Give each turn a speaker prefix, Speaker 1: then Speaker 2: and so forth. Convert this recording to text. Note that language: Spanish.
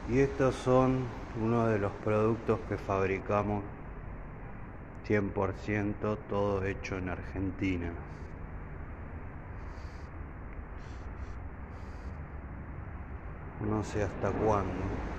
Speaker 1: Y estos son uno de los productos que fabricamos 100% todo hecho en Argentina. No sé hasta cuándo.